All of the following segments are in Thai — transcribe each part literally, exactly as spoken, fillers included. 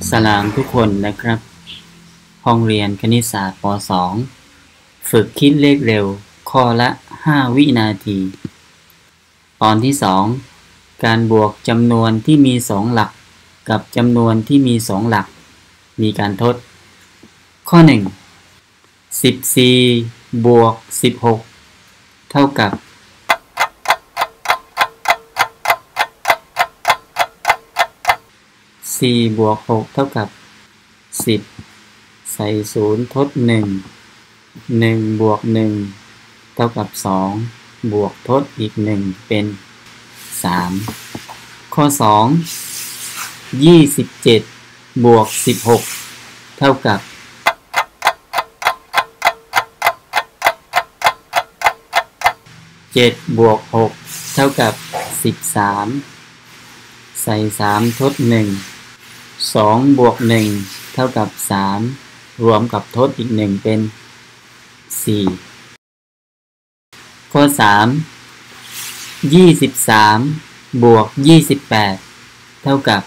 สลามทุกคนนะครับห้องเรียนคณิตศาสตร์ป สอง ฝึกคิดเลขเร็วข้อละห้าวินาทีตอนที่สองการบวกจำนวนที่มีสองหลักกับจำนวนที่มีสองหลักมีการทดข้อหนึ่ง สิบสี่บวกสิบหกเท่ากับสี่บวกหกเท่ากับสิบใส่ศูนย์ทดหนึ่ง หนึ่งบวกหนึ่งเท่ากับสองบวกทดอีกหนึ่งเป็นสามข้อสอง ยี่สิบเจ็ดบวกสิบหกเท่ากับเจ็ดบวกหกเท่ากับสิบสามใส่สามทดหนึ่ง สองบวกหนึ่งเท่ากับสามรวมกับทดอีกหนึ่งเป็นสี่ข้อสาม ยี่สิบสามบวกยี่สิบแปดเท่ากับ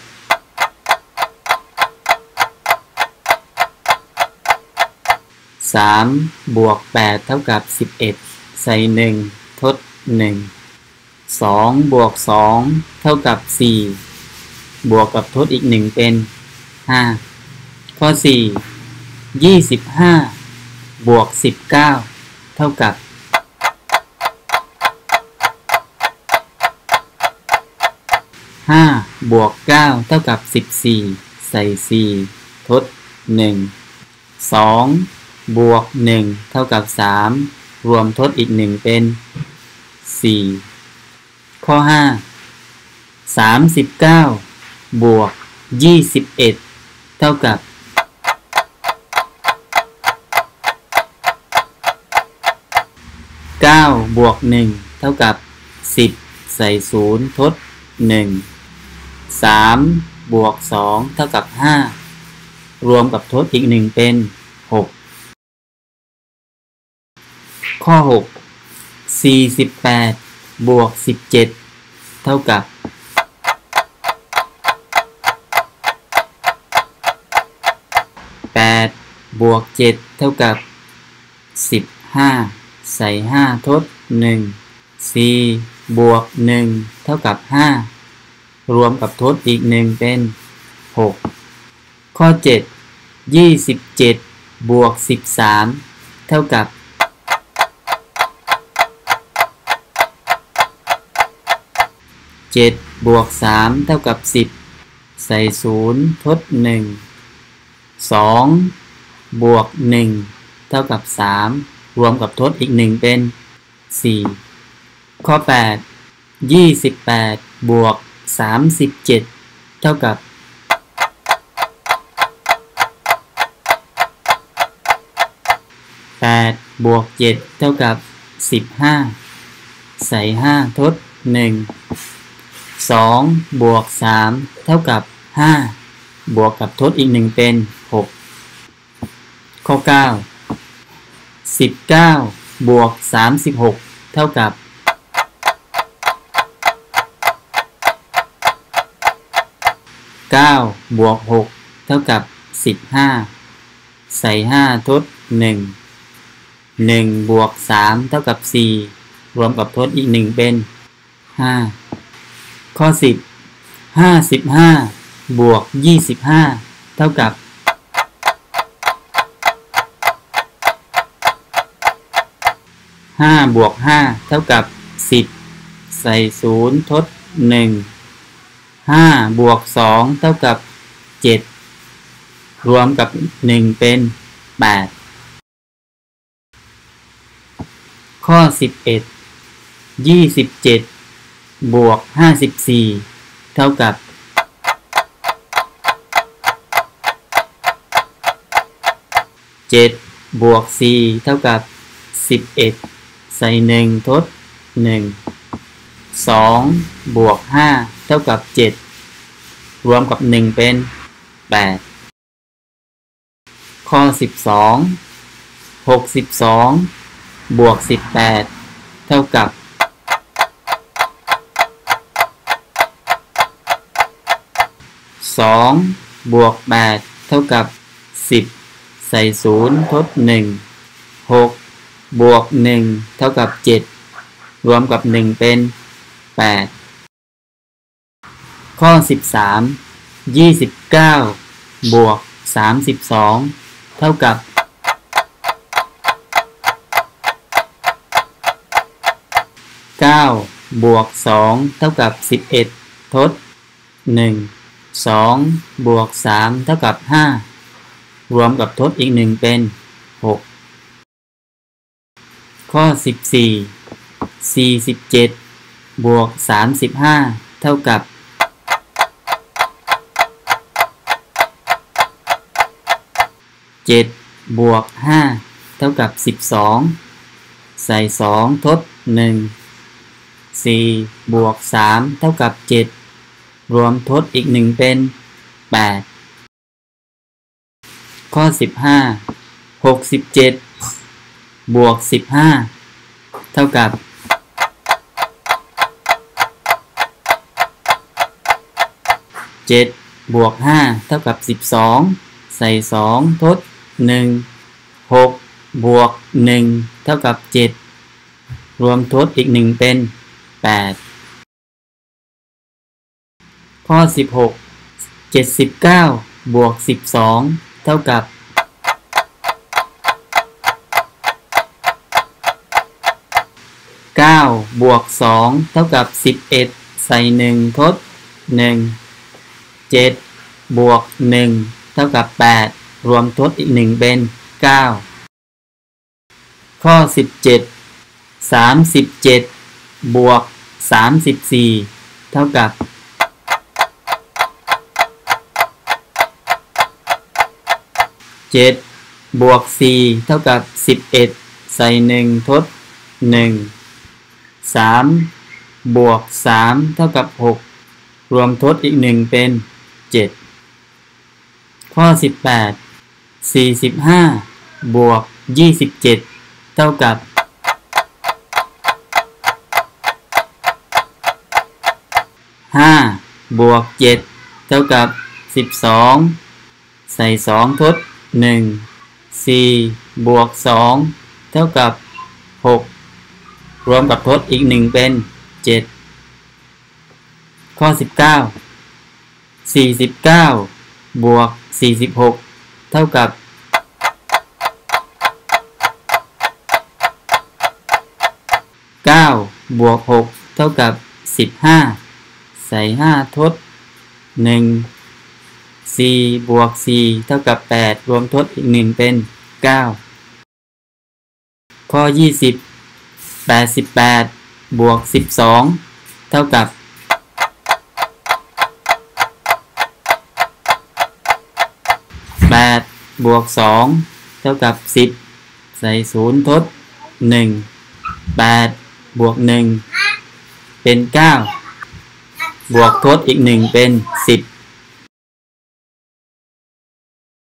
สามบวกแปดเท่ากับสิบเอ็ดใส่หนึ่งทดหนึ่ง สองบวกสองเท่ากับสี่บวกกับทดอีกหนึ่งเป็นห้าข้อสี่ ยี่สิบห้าบวกสิบเก้าเท่ากับห้าบวกเก้าเท่ากับสิบสี่ใส่สี่ทดหนึ่ง สองบวกหนึ่งเท่ากับสามรวมทดอีกหนึ่งเป็นสี่ข้อห้า สามสิบเก้าบวกยี่สิบเอ็ดเท่ากับเก้าบวกหนึ่งเท่ากับสิบใส่ศูนย์ทดหนึ่ง สามบวกสองเท่ากับห้ารวมกับทดอีกหนึ่งเป็นหกข้อหก สี่สิบแปดบวกสิบเจ็ดเท่ากับแปดบวกเจ็ดเท่ากับสิบห้าใส่ห้าทดหนึ่ง สี่บวกหนึ่งเท่ากับห้ารวมกับทดอีกหนึ่งเป็นหกข้อเจ็ด ยี่สิบเจ็ดบวกสิบสามเท่ากับเจ็ดบวกสามเท่ากับสิบใส่ศูนย์ทดหนึ่ง สองบวกหนึ่งเท่ากับสามรวมกับทดอีกหนึ่งเป็นสี่ข้อแปด ยี่สิบแปดบวกสามสิบเจ็ดเท่ากับแปดบวกเจ็ดเท่ากับสิบห้าใส่ห้าทดหนึ่ง สองบวกสามเท่ากับห้าบวกกับทดอีกหนึ่งเป็นหกข้อเก้า สิบเก้าบวกสามสิบหกเท่ากับเก้าบวกหกเท่ากับสิบห้าใส่ห้าทดหนึ่ง หนึ่งบวกสามเท่ากับสี่รวมกับทดอีกหนึ่งเป็นห้าข้อสิบ ห้าสิบห้าบวกยี่สิบห้าเท่ากับห้าบวกห้าเท่ากับสิบใส่ศูนย์ทดหนึ่ง ห้าบวกสองเท่ากับเจ็ดรวมกับหนึ่งเป็นแปดข้อสิบเอ็ด ยี่สิบเจ็ดบวกห้าสิบสี่เท่ากับเจ็ดบวกสี่เท่ากับสิบเอ็ดใส่หนึ่งทดหนึ่ง สองบวกห้าเท่ากับเจ็ดรวมกับหนึ่งเป็นแปดข้อสิบสอง หกสิบสองบวกสิบแปดเท่ากับสองบวกแปดเท่ากับสิบใส่ศูนย์ทดหนึ่ง หกบวกหนึ่งเท่ากับเจ็ดรวมกับหนึ่งเป็นแปดข้อสิบสาม ยี่สิบเก้าบวกสามสิบสองเท่ากับเก้าบวกสองเท่ากับสิบเอ็ดทดหนึ่ง สองบวกสามเท่ากับห้ารวมกับทดอีกหนึ่งเป็นหกข้อสิบสี่ สี่สิบเจ็ดบวกสามสิบห้าเท่ากับเจ็ดบวกห้าเท่ากับสิบสองใส่สองทดหนึ่ง สี่บวกสามเท่ากับเจ็ดรวมทดอีกหนึ่งเป็นแปดข้อสิบห้า หกสิบเจ็ดบวกสิบห้าเท่ากับเจ็ดบวกห้าเท่ากับสิบสองใส่สองทดหนึ่ง หกบวกหนึ่งเท่ากับเจ็ดรวมทดอีกหนึ่งเป็นแปดข้อสิบหก เจ็ดสิบเก้าบวกสิบสองเท่ากับเก้าบวกสองเท่ากับสิบเอ็ดใส่หนึ่งทดหนึ่ง เจ็ดบวกหนึ่งเท่ากับแปดรวมทดอีกหนึ่งเป็นเก้าข้อสิบเจ็ด สามสิบเจ็ดบวกสามสิบสี่เท่ากับเจ็ดบวกสี่เท่ากับสิบเอ็ดใส่หนึ่งทดหนึ่ง สามบวกสามเท่ากับหกรวมทดอีกหนึ่งเป็นเจ็ดข้อสิบแปด สี่สิบห้าบวกยี่สิบเจ็ดเท่ากับห้าบวกเจ็ดเท่ากับสิบสองใส่สองทดหนึ่ง สี่บวกสองเท่ากับหกรวมกับทดอีกหนึ่งเป็นเจ็ดข้อสิบเก้า สี่สิบเก้าบวกสี่สิบหกเท่ากับเก้าบวกหกเท่ากับสิบห้าใส่ห้าทดหนึ่ง สี่บวกสี่เท่ากับแปดรวมทดอีกหนึ่งเป็นเก้าข้อยี่สิบ แปดสิบแปดบวกสิบสองเท่ากับแปดบวกสองเท่ากับสิบใส่ศูนย์ทดหนึ่ง แปดบวกหนึ่งเป็นเก้าบวกทดอีกหนึ่งเป็นสิบ